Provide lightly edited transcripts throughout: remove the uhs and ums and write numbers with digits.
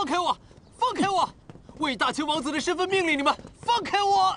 放开我！放开我！我以大清王子的身份命令你们放开我！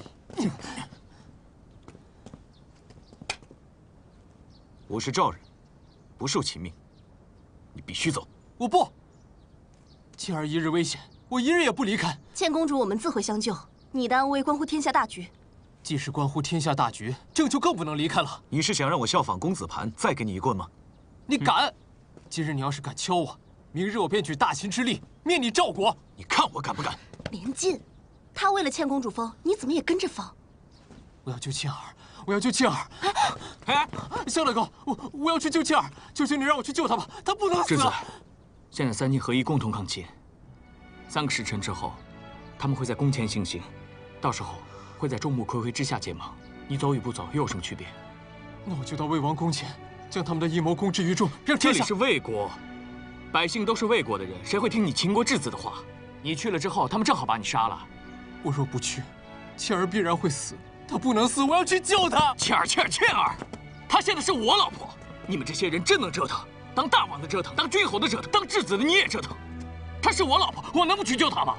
我是赵人，不受其命，你必须走。 我不。倩儿一日危险，我一日也不离开。 倩公主，我们自会相救。你的安危关乎天下大局。 既是关乎天下大局，朕就更不能离开了。 你是想让我效仿公子盘，再给你一棍吗？ 你敢！今日你要是敢敲我，明日我便举大秦之力灭你赵国。 你看我敢不敢？ 连晋，他为了倩公主疯，你怎么也跟着疯？ 我要救倩儿，我要救倩儿！哎，萧大哥，我要去救倩儿，求求你让我去救她吧，她不能死。 世子，现在三晋合一，共同抗秦。3个时辰之后，他们会在宫前行刑，到时候会在众目睽睽之下结盟。你走与不走又有什么区别？ 那我就到魏王宫前，将他们的阴谋公之于众，让天下。 这里是魏国，百姓都是魏国的人，谁会听你秦国质子的话？你去了之后，他们正好把你杀了。 我若不去，倩儿必然会死。她不能死，我要去救她。 倩儿，她现在是我老婆。你们这些人真能折腾，当大王的折腾，当君侯的折腾，当质子的你也折腾。她是我老婆，我能不去救她吗？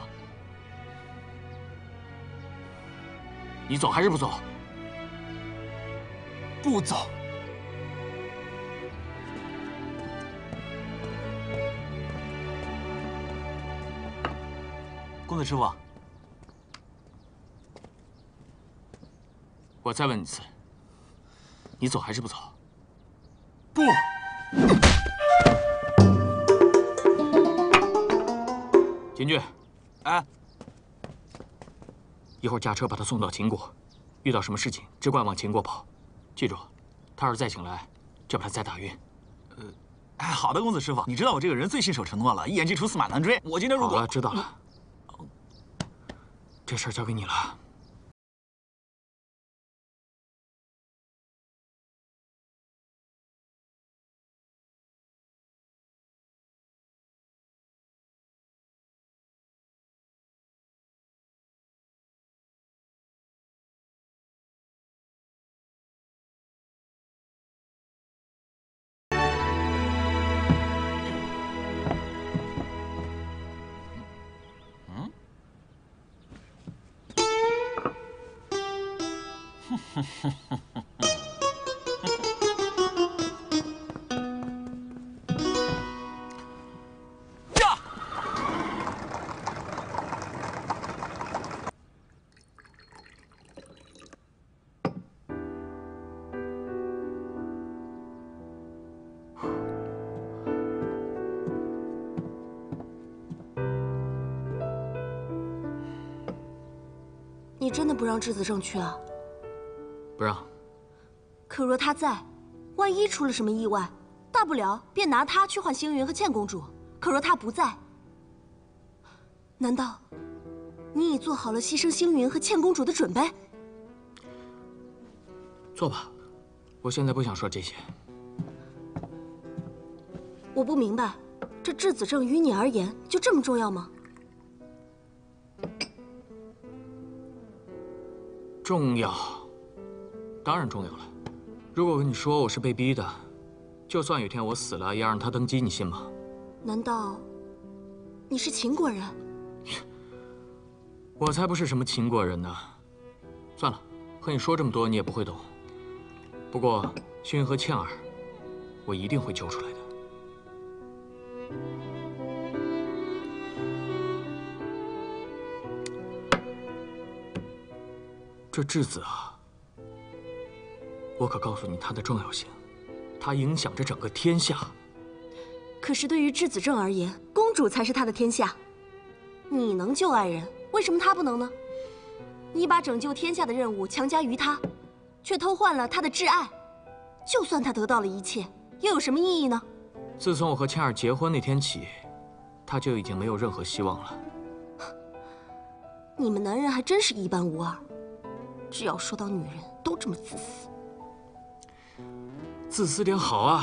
你走还是不走？ 不走。 公子师傅，我再问你一次，你走还是不走？ 不。 秦俊， 哎， 一会儿驾车把他送到秦国，遇到什么事情只管往秦国跑。记住，他要是再醒来，就把他再打晕。 哎，好的，公子师傅，你知道我这个人最信守承诺了，一言既出，驷马难追。我今天如果…… 好了，知道了。这事儿交给你了。 你真的不让质子正去啊？ 不让。 可若他在，万一出了什么意外，大不了便拿他去换星云和倩公主。可若他不在，难道你已做好了牺牲星云和倩公主的准备？ 做吧，我现在不想说这些。 我不明白，这质子正于你而言就这么重要吗？ 重要，当然重要了。如果我跟你说我是被逼的，就算有天我死了，也要让他登基，你信吗？ 难道你是秦国人？ 我才不是什么秦国人呢。算了，和你说这么多你也不会懂。不过星云和倩儿，我一定会救出来的。这质子啊，我可告诉你它的重要性，它影响着整个天下。 可是对于质子正而言，公主才是他的天下。你能救爱人，为什么他不能呢？你把拯救天下的任务强加于他，却偷换了他的挚爱。就算他得到了一切，又有什么意义呢？ 自从我和倩儿结婚那天起，他就已经没有任何希望了。 你们男人还真是一般无二。只要说到女人，都这么自私。 自私点好啊，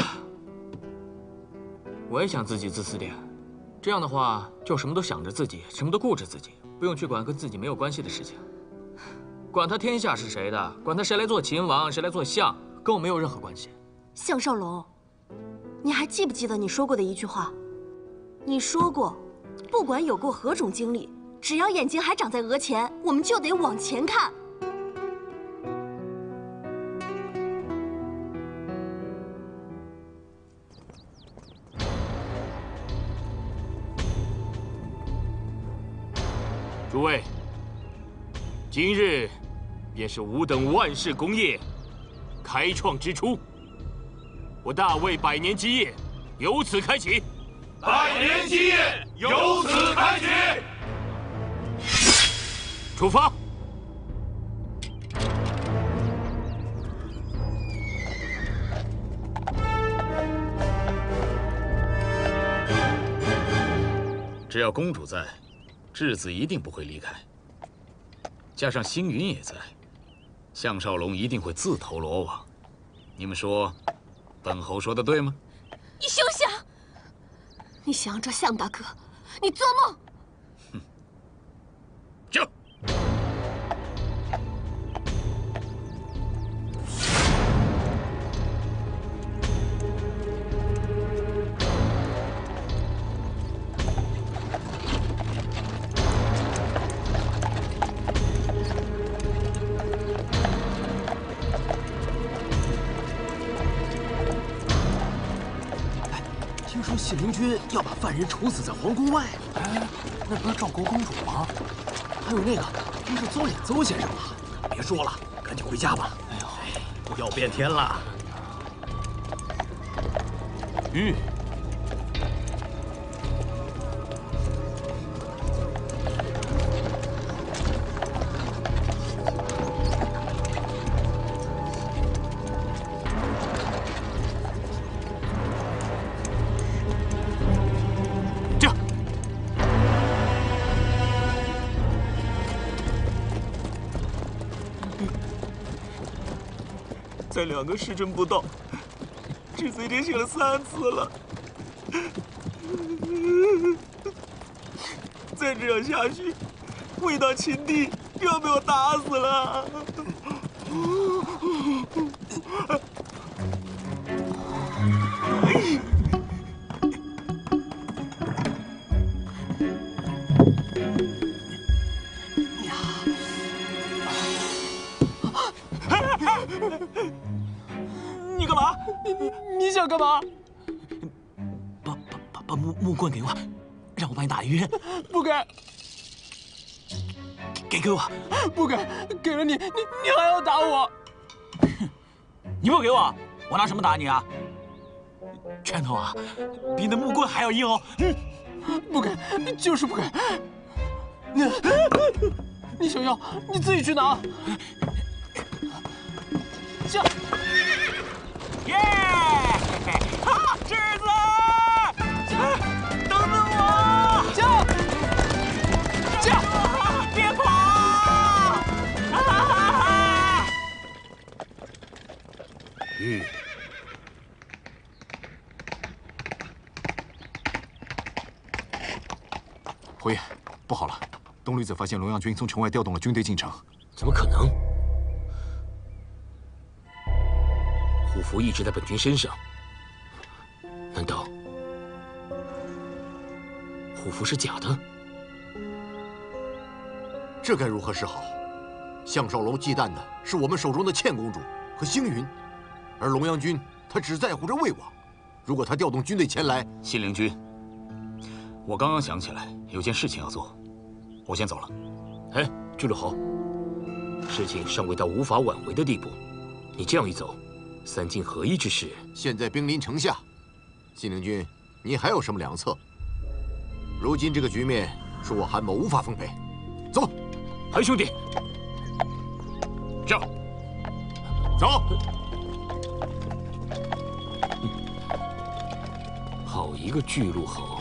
我也想自己自私点。这样的话，就什么都想着自己，什么都顾着自己，不用去管跟自己没有关系的事情。管他天下是谁的，管他谁来做秦王，谁来做相，跟我没有任何关系。 项少龙，你还记不记得你说过的一句话？你说过， 不管有过何种经历，只要眼睛还长在额前，我们就得往前看。 诸位，今日便是吾等万世功业开创之初，我大魏百年基业由此开启。 百年基业由此开启。 出发！ 只要公主在，质子一定不会离开。加上星云也在，项少龙一定会自投罗网。你们说，本侯说的对吗？ 你休想！你想要抓项大哥，你做梦！ 就。 听说信陵君要把犯人处死在皇宫外，哎，那不是赵国公主吗？还有那个，不是邹衍邹先生吗？别说了，赶紧回家吧。哎呦，要变天了。 玉， 才2个时辰不到，质子已经醒了3次了。再这样下去，回到秦地就要被我打死了。你干嘛？ 你想干嘛？ 把木棍给我，让我把你打晕。 不给， 给我， 不给，给了你还要打我？ 你不给我，我拿什么打你啊？拳头啊，比那木棍还要硬哦。 不给，就是不给。你想要，你自己去拿。这样。 耶！哈，质子，等等我！ 这样， 别跑！ 玉， 侯爷，不好了！东吕子发现龙阳军从城外调动了军队进城。 怎么可能？虎符一直在本军身上，难道虎符是假的？ 这该如何是好？项少龙忌惮的是我们手中的倩公主和星云，而龙阳君他只在乎着魏王。如果他调动军队前来， 信陵君，我刚刚想起来有件事情要做，我先走了。 哎，巨鹿侯，事情尚未到无法挽回的地步，你这样一走，三晋合一之势， 现在兵临城下，信陵君，你还有什么良策？如今这个局面是我韩某无法奉陪。走， 韩兄弟， 这， 走。 好一个巨鹿侯，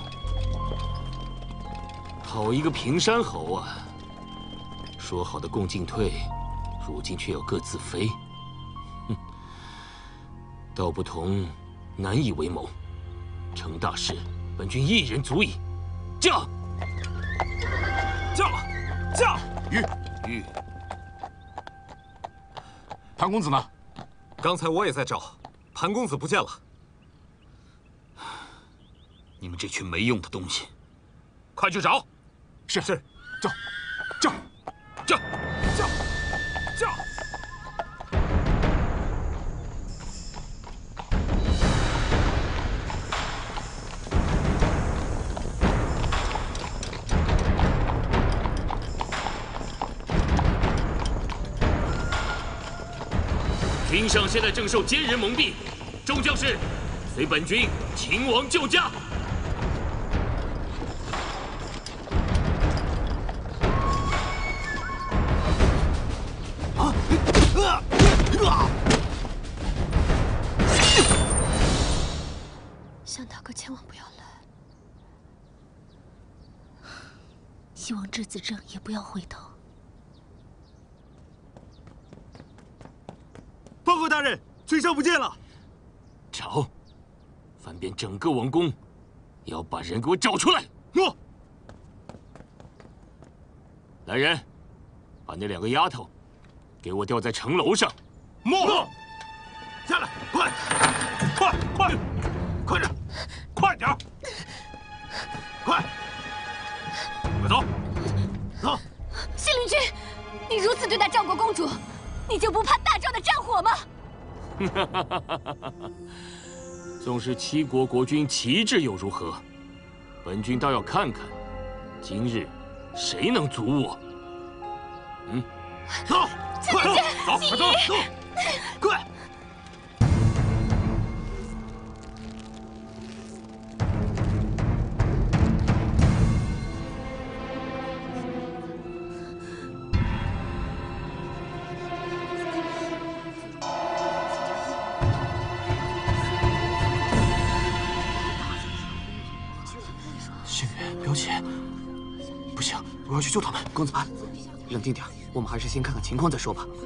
好一个平山侯啊！说好的共进退，如今却要各自飞。哼，道不同，难以为谋。成大事，本军一人足矣。驾！驾！ 玉，潘公子呢？ 刚才我也在找，潘公子不见了。 你们这群没用的东西， 快去找。 是。 是。 叫。 军上现在正受奸人蒙蔽，众将士，随本军擒王救驾。 向大哥千万不要来，希望质子正也不要回头。 报告大人，崔尚不见了。 找，翻遍整个王宫，要把人给我找出来。 诺。 来人，把那2个丫头给我吊在城楼上。 诺。下来，快点，快点，快走。走。 信陵君，你如此对待赵国公主。 你就不怕大赵的战火吗？ 纵使7国国君旗帜又如何？本军倒要看看，今日谁能阻我？ 走，快走，走，快！ 表姐，不行，我要去救他们。公子潘，冷静点，我们还是先看看情况再说吧。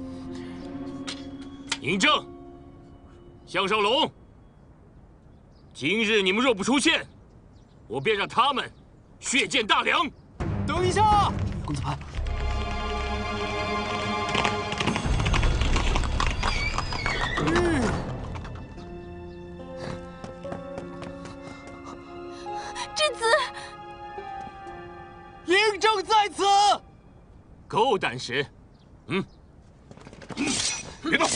嬴政、项少龙，今日你们若不出现，我便让他们血溅大梁。 等一下，公子潘。 质子。 嬴政在此， 够胆识， 别动！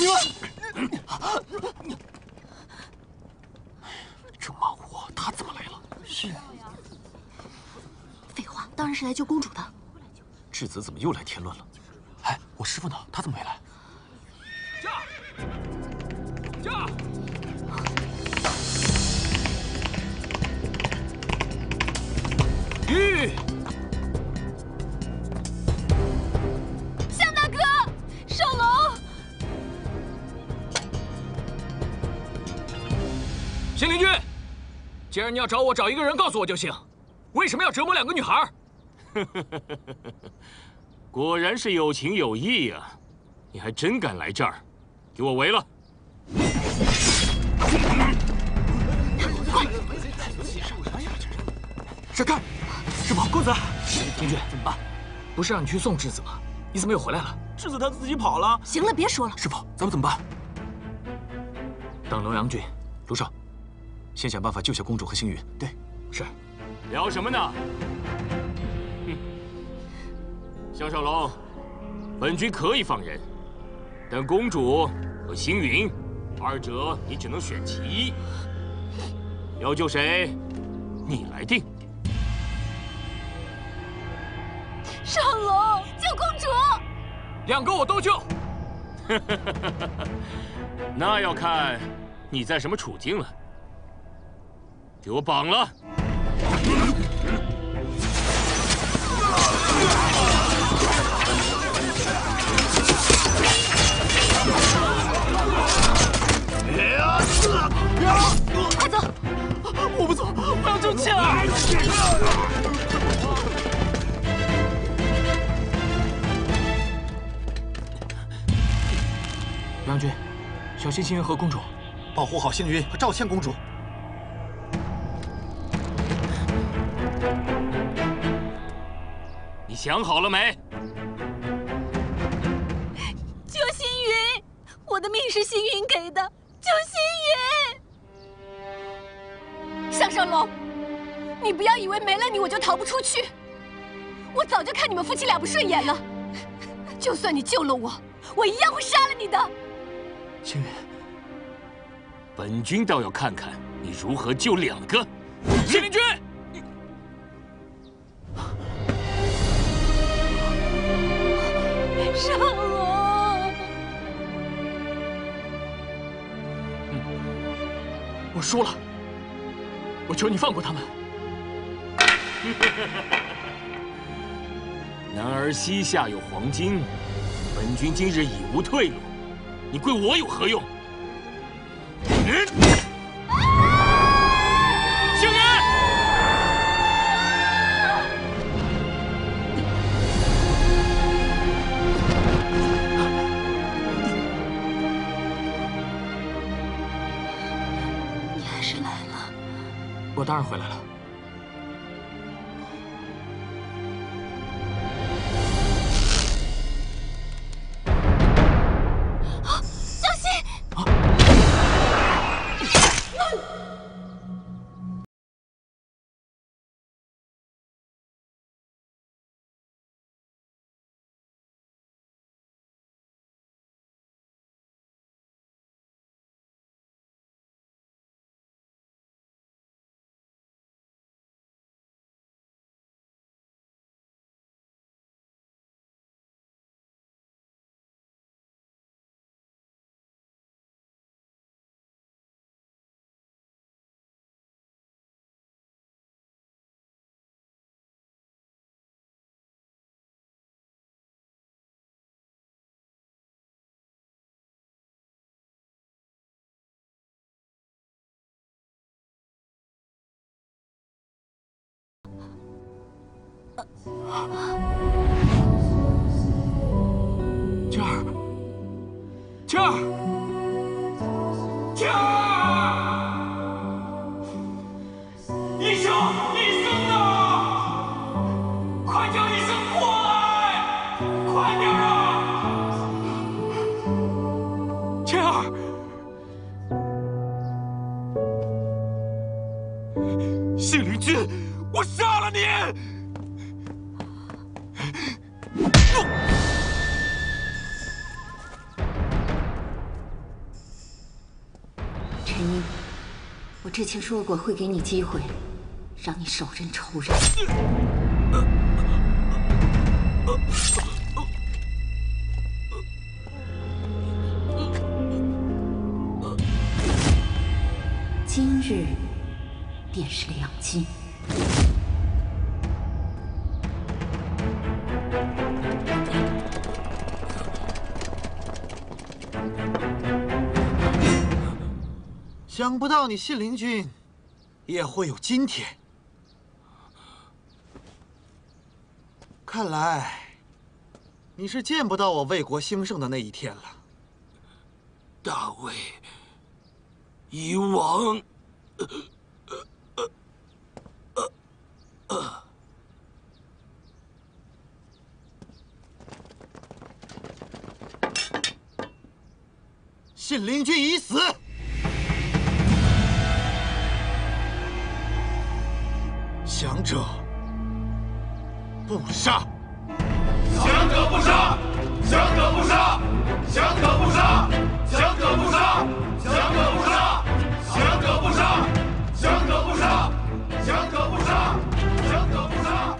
这马虎，他怎么来了？是。 废话，当然是来救公主的。 质子怎么又来添乱了？哎，我师傅呢？他怎么没来？ 驾！ 吁！ 少龙， 信陵君，既然你要找我，找一个人告诉我就行。为什么要折磨2个女孩？ 果然是有情有义呀！你还真敢来这儿，给我围了！ 快！闪开！师傅，公子， 廷君怎么办？不是让你去送质子吗？你怎么又回来了？ 质子他自己跑了。 行了，别说了。 师傅，咱们怎么办？ 等龙阳君， 卢少，先想办法救下公主和星云。对， 是。 聊什么呢？哼，项少龙，本军可以放人，但公主和星云，二者你只能选其一。要救谁，你来定。 少龙，救公主。 2个我都救， 那要看你在什么处境了。给我绑了！ 快走！ 我不走，我要救妻儿。 杨君，小心星云和公主， 保护好星云和赵倩公主。 你想好了没？ 救星云，我的命是星云给的，救星云！项少龙， 你不要以为没了你我就逃不出去。我早就看你们夫妻俩不顺眼了。就算你救了我，我一样会杀了你的。 星云，本君倒要看看你如何救2个信陵君。 杀我！ 我输了，我求你放过他们。 男儿膝下有黄金，本君今日已无退路，你跪我有何用？星云！ 你还是来了。 我当然回来了。静儿，静儿， 静儿！医生，医生啊！快叫医生过来！快点啊！ 静儿， 信陵君，我杀了你！ 陈英，我之前说过会给你机会，让你手刃仇人。今日便是2斤。 想不到你信陵君也会有今天。看来你是见不到我魏国兴盛的那一天了。 大魏已亡。 信陵君已死。降者不杀。 降者不杀！降者不杀！降者不杀！降者不杀！降者不杀！降者不杀！降者不杀！降者不杀！降者不杀！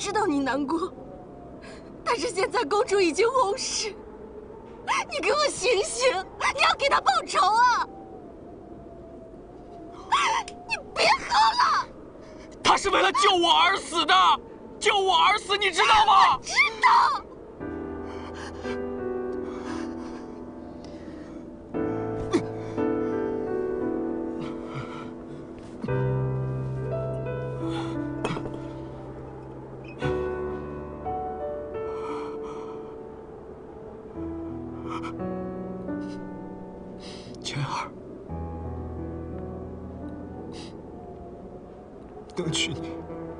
知道你难过，但是现在公主已经红逝，你给我醒醒！你要给她报仇啊！你别喝了！ 他是为了救我而死的，救我而死，你知道吗？ 我知道。 千儿，能娶你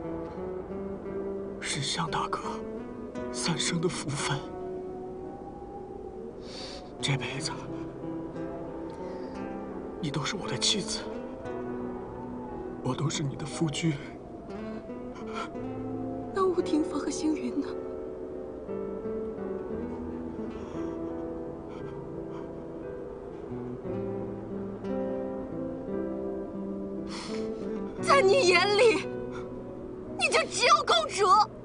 是向大哥3生的福分。这辈子你都是我的妻子，我都是你的夫君。 那吴廷芳和星云呢？在你眼里，你就只有公主，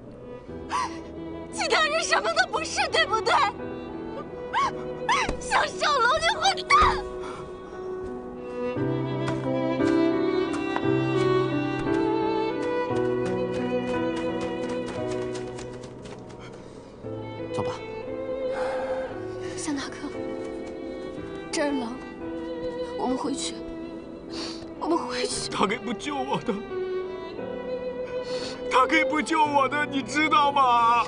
其他人什么都不是，对不对？向少龙，你混蛋！ 走吧。 向大哥，这儿冷，我们回去。我们回去。 他可以不救我的，他可以不救我的，你知道吗？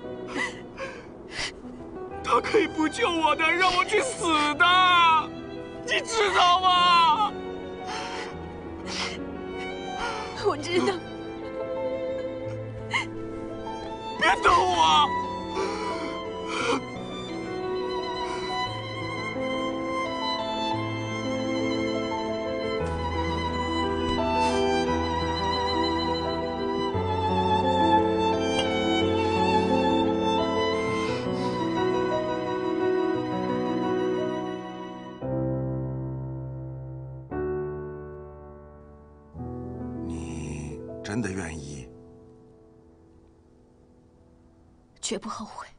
他可以不救我的，让我去死的，你知道吗？ 我知道。 别动我！ 真的愿意？ 绝不后悔。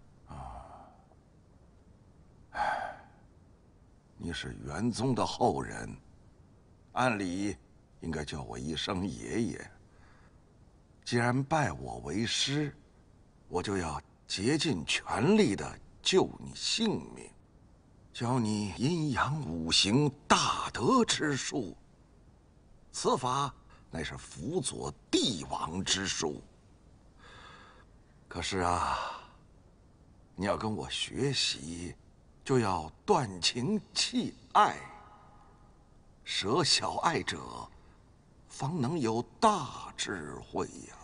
你是元宗的后人，按理应该叫我一声爷爷。既然拜我为师，我就要竭尽全力的救你性命，教你阴阳五行大德之术。此法乃是辅佐帝王之术。可是啊，你要跟我学习，就要断情弃爱，舍小爱者，方能有大智慧呀。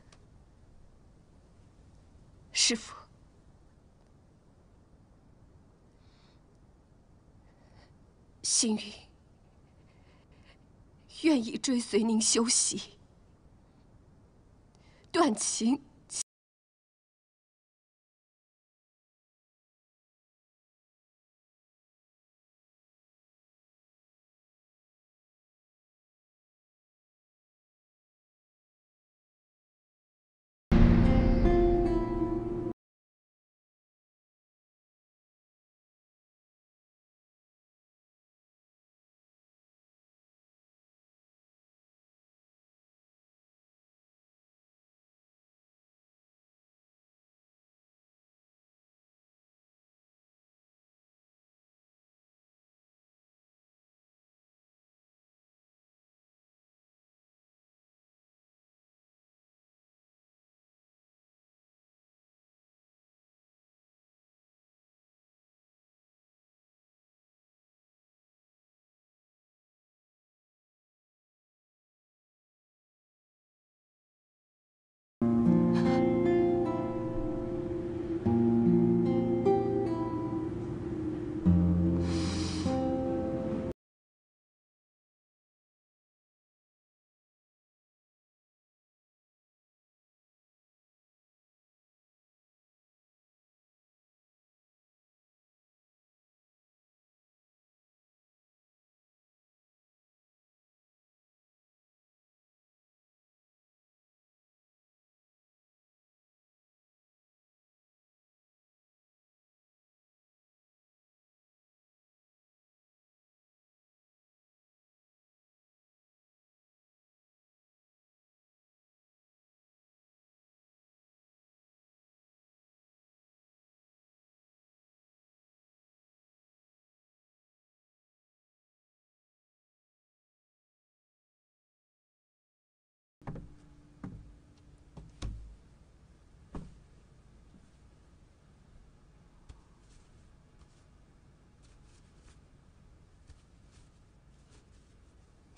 师父，星云愿意追随您修习，断情。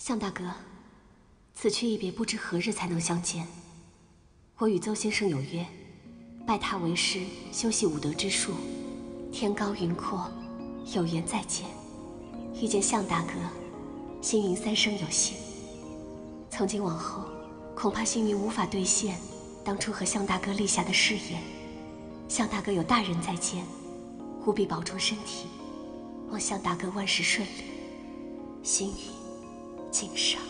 向大哥，此去一别，不知何日才能相见。我与邹先生有约，拜他为师，修习武德之术。天高云阔，有缘再见。遇见向大哥，星云三生有幸。从今往后，恐怕星云无法兑现当初和向大哥立下的誓言。向大哥有大人在肩，务必保重身体。望向大哥万事顺利。星云，敬上。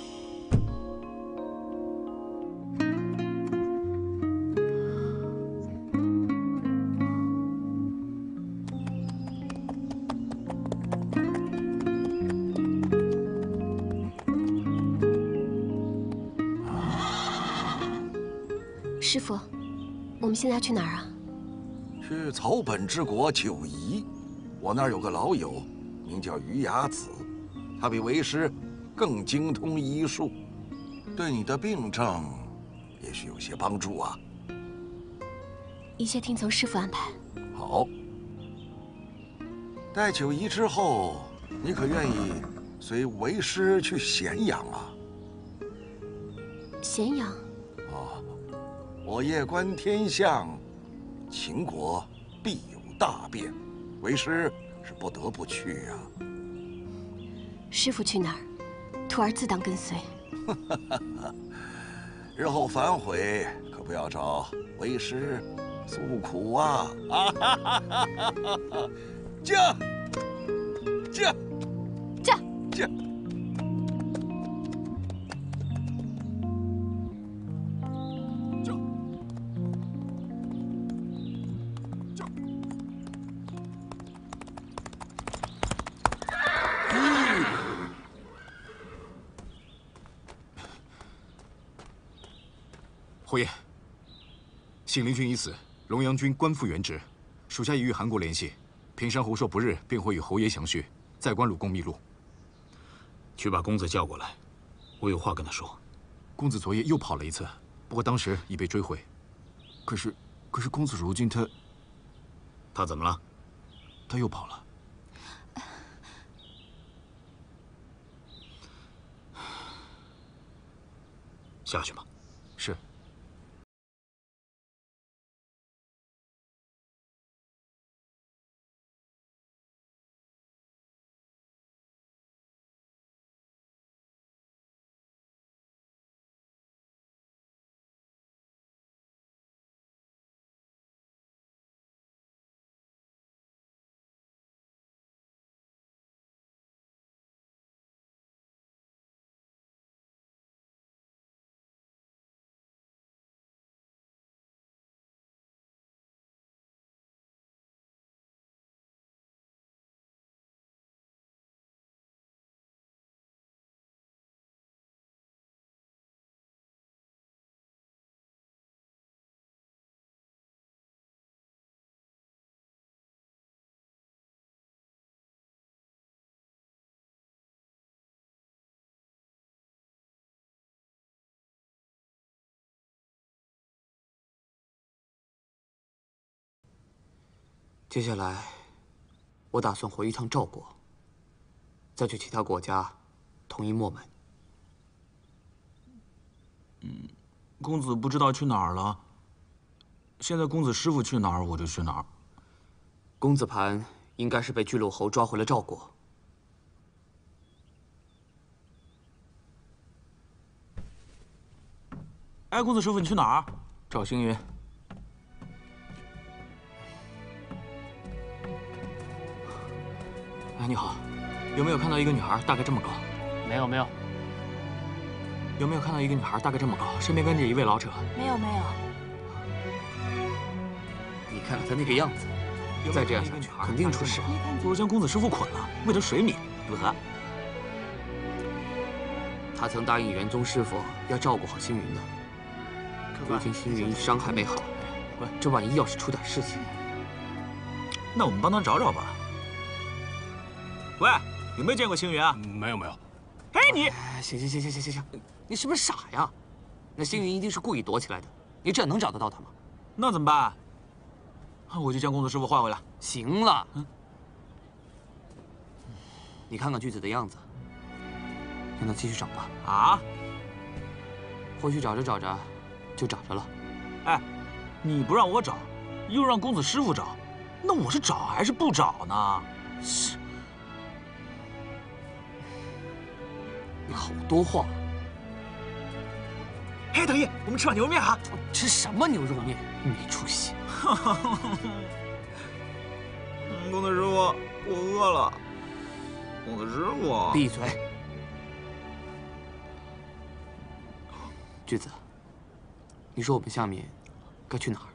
师傅，我们现在去哪儿啊？ 去草本之国九夷。我那儿有个老友，名叫于雅子，他比为师更精通医术，对你的病症也许有些帮助啊。 一切听从师傅安排。 好。待九夷之后，你可愿意随为师去咸阳啊？ 咸阳。 我夜观天象，秦国必有大变，为师是不得不去啊。 师傅去哪儿，徒儿自当跟随。 日后反悔可不要找为师诉苦啊！驾！驾！ 驾！ 驾！ 侯爷，信陵君已死，龙阳君官复原职，属下已与韩国联系，平山侯说不日便会与侯爷详叙，再关鲁公秘录。 去把公子叫过来，我有话跟他说。 公子昨夜又跑了一次，不过当时已被追回。可是公子如今他怎么了？ 他又跑了。 下去吧。 是。 接下来，我打算回一趟赵国，再去其他国家统一墨门。 公子不知道去哪儿了。现在公子师傅去哪儿，我就去哪儿。 公子盘应该是被巨鹿侯抓回了赵国。 哎，公子师傅，你去哪儿？ 找星云。哎，你好，有没有看到一个女孩，大概这么高？ 没有。 有没有看到一个女孩，大概这么高，身边跟着一位老者？ 没有。 你看看她那个样子，再这样下去，肯定出事。 不如将公子师傅捆了，喂他水米，如何？ 他曾答应元宗师傅要照顾好星云的，如今星云伤还没好，这万一要是出点事情， 那我们帮他找找吧。喂，有没有见过星云啊？ 没有。 哎，你行，你是不是傻呀？那星云一定是故意躲起来的，你这样能找得到他吗？ 那怎么办？我就将公子师傅换回来。 行了，你看看巨子的样子， 让他继续找吧。 啊？ 或许找着找着，就找着了。 哎，你不让我找，又让公子师傅找，那我是找还是不找呢？是。 你好多话。 哎，等爷，我们吃碗牛肉面啊！ 吃什么牛肉面？没出息！ 公子师傅，我饿了。公子师傅， 闭嘴！句子，你说我们下面该去哪儿？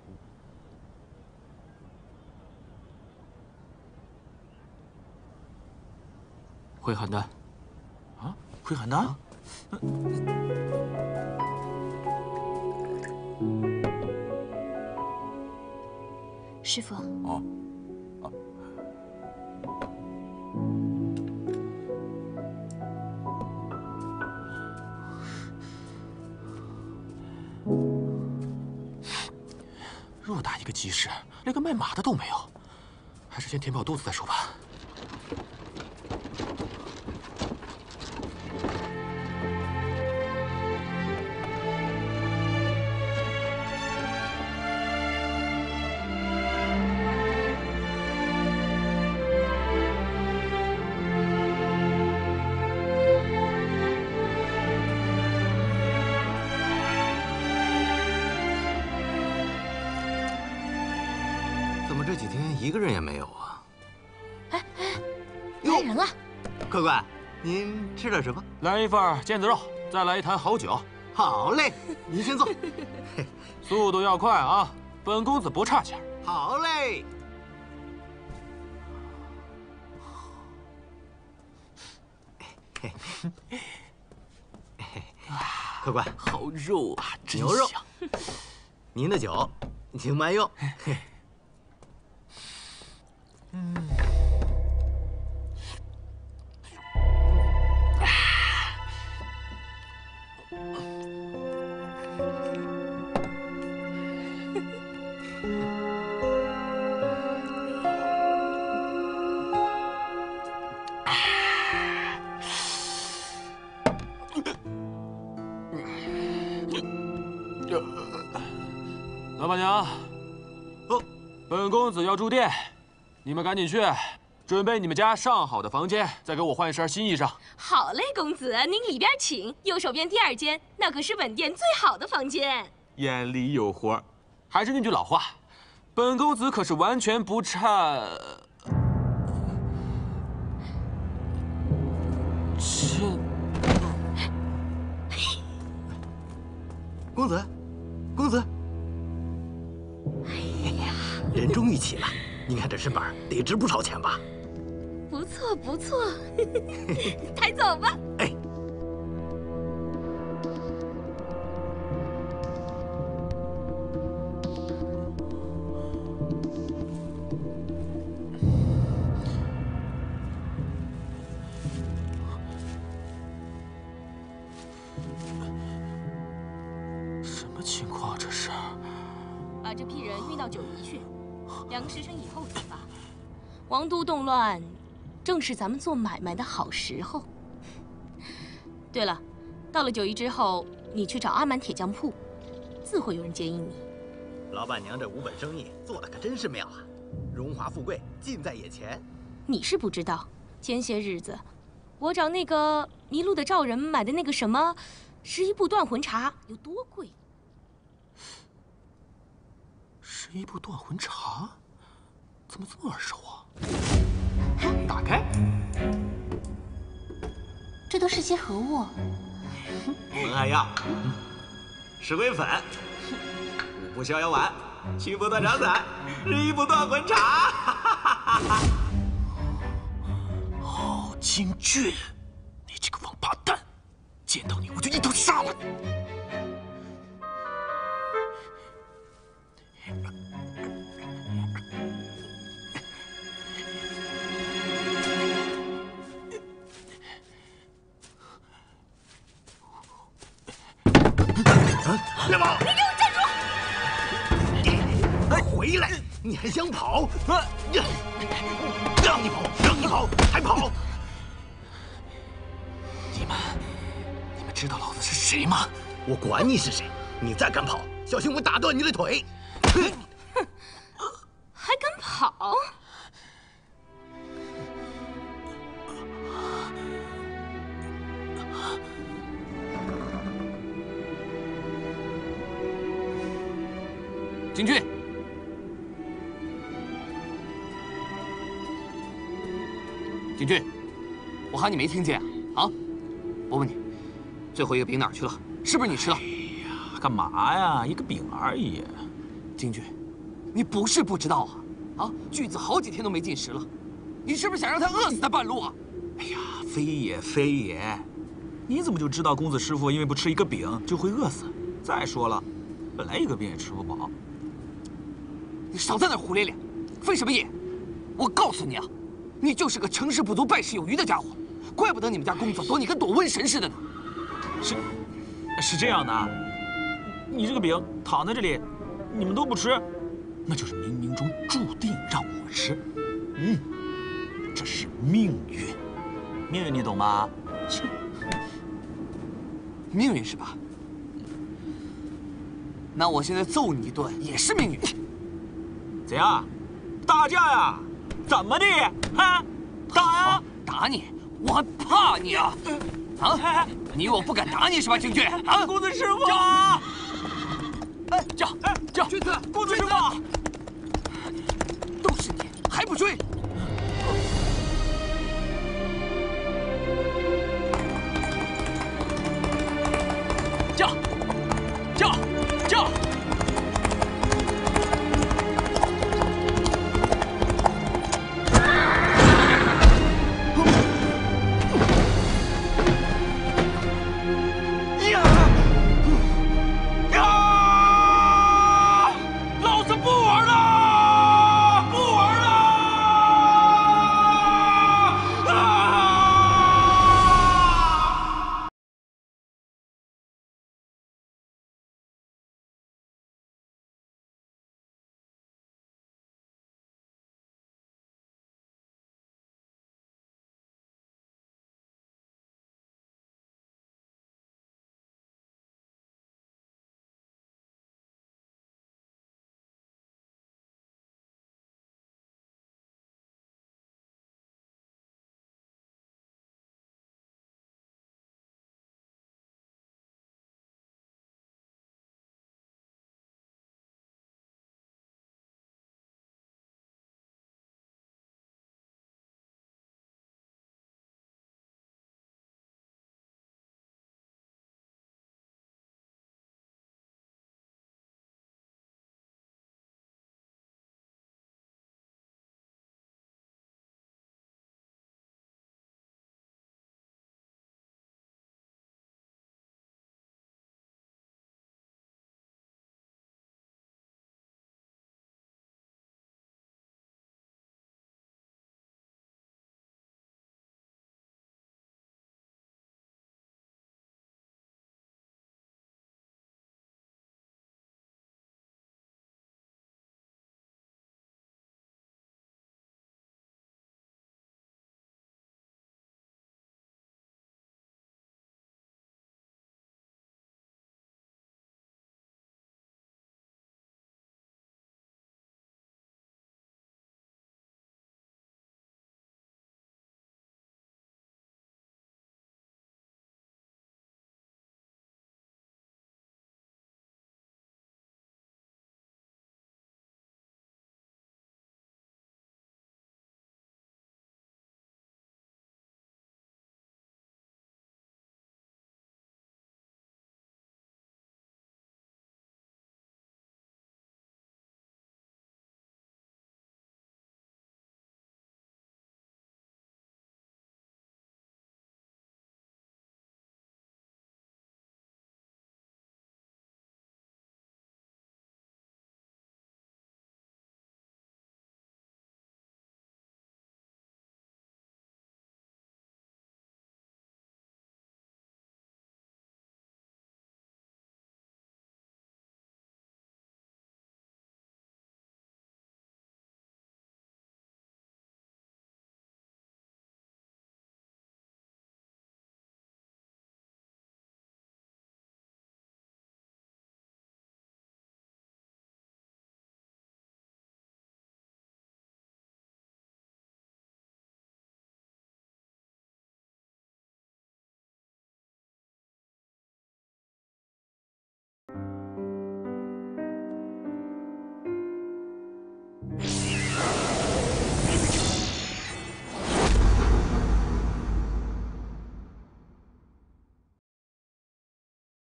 回邯郸。 啊？回邯郸？ 师傅。 哦。 偌大一个集市，连个卖马的都没有，还是先填饱肚子再说吧。 这几天一个人也没有啊！ 哎，来人了！ 客官，您吃点什么？ 来一份腱子肉，再来一坛好酒。 好嘞，您先坐。 速度要快啊！本公子不差钱。 好嘞。客官， 好肉啊，真牛肉。 香。 您的酒，请慢用。 老板娘， 哦， 本公子要住店，你们赶紧去，准备你们家上好的房间，再给我换一身新衣裳。 好嘞，公子，您里边请，右手边第2间，那可是本店最好的房间。 眼里有活，还是那句老话，本公子可是完全不差。 公子，公子，哎呀，人终于齐了。你看这身板得值不少钱吧？ 不错不错，抬走吧。 哎。 什么情况这是？ 把这批人运到九夷去，2个时辰以后出发。王都动乱，正是咱们做买卖的好时候。对了，到了九夷之后，你去找阿满铁匠铺，自会有人接应你。 老板娘这5本生意做的可真是妙啊，荣华富贵尽在眼前。 你是不知道，前些日子我找那个迷路的赵人买的那个什么11步断魂茶有多贵。 11步断魂茶，怎么这么耳熟啊？ 打开， 这都是些何物？ 蒙汗药、石灰粉、5步逍遥丸、7步断肠散、11步断魂茶。 好精确！你这个王八蛋，见到你我就一头杀了你！ 别跑！ 你给我站住！回来！你还想跑？让你跑，让你跑，还跑！ 你们知道老子是谁吗？ 我管你是谁，你再敢跑，小心我打断你的腿！ 还敢跑？ 京剧。 京剧，我喊你没听见啊？我问你，最后一个饼哪儿去了？是不是你吃了？哎呀，干嘛呀？一个饼而已。 京剧，你不是不知道啊！啊，巨子好几天都没进食了，你是不是想让他饿死在半路啊？ 哎呀，非也非也，你怎么就知道公子师傅因为不吃一个饼就会饿死？再说了，本来一个饼也吃不饱。 你少在那胡咧咧，飞什么野？我告诉你啊！ 你就是个成事不足败事有余的家伙，怪不得你们家公子躲你跟躲瘟神似的呢。 是这样的，你这个饼躺在这里，你们都不吃，那就是冥冥中注定让我吃。这是命运，命运你懂吗？ 命运是吧？那我现在揍你一顿也是命运。 怎样？打架呀？ 怎么的？啊，打呀！ 打你，我还怕你啊？啊，你以为我不敢打你是吧，京剧？啊， 公子师傅！ 叫！君子，公子师傅！都是你，还不追？